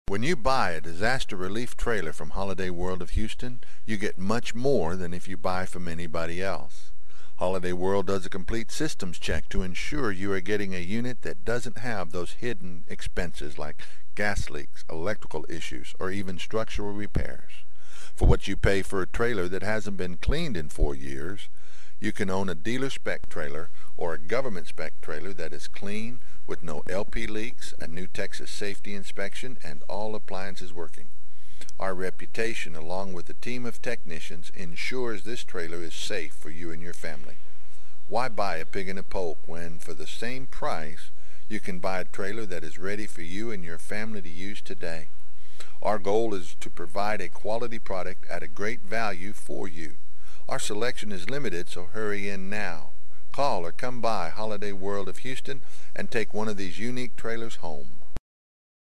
When you buy a disaster relief trailer from Holiday World of Houston, you get much more than if you buy from anybody else. Holiday World does a complete systems check to ensure you are getting a unit that doesn't have those hidden expenses like gas leaks, electrical issues, or even structural repairs. For what you pay for a trailer that hasn't been cleaned in 4 years, you can own a dealer spec trailer or a government spec trailer that is clean with no LP leaks, a new Texas safety inspection, and all appliances working. Our reputation, along with a team of technicians, ensures this trailer is safe for you and your family. Why buy a pig in a poke when, for the same price, you can buy a trailer that is ready for you and your family to use today? Our goal is to provide a quality product at a great value for you. Our selection is limited, so hurry in now. Call or come by Holiday World of Houston and take one of these unique trailers home.